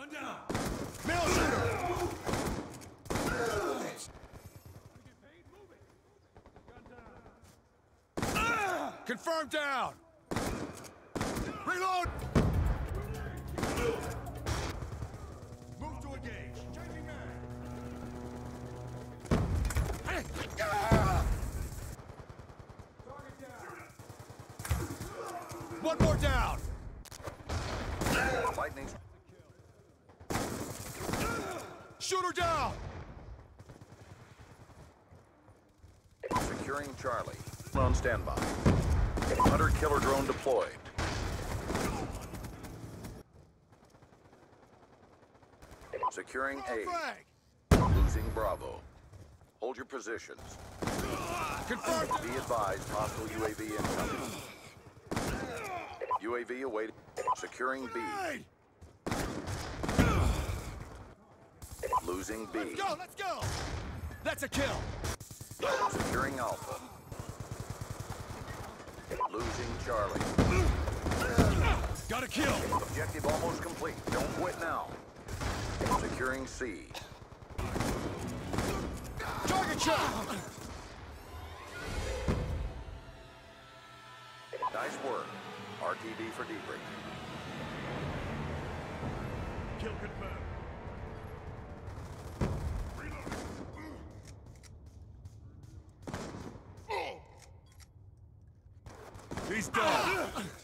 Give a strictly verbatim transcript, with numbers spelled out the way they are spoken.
Gun down! Mail shooter! Confirm down! Reload! Move to engage. Changing mag. One more down! Lightning. Shooter down! Securing Charlie. On standby. Hunter-killer drone deployed. Securing A. Flag! Losing Bravo. Hold your positions. Confirmed! Be advised, hostile U A V incoming. U A V awaiting. Securing B. Hey! Losing B. Let's go, let's go! That's a kill! Securing Alpha. Losing Charlie. Got a kill! Objective almost complete. Don't quit now. Securing C. Target shot! Nice work. R T B for debrief. Kill confirmed. He's dead!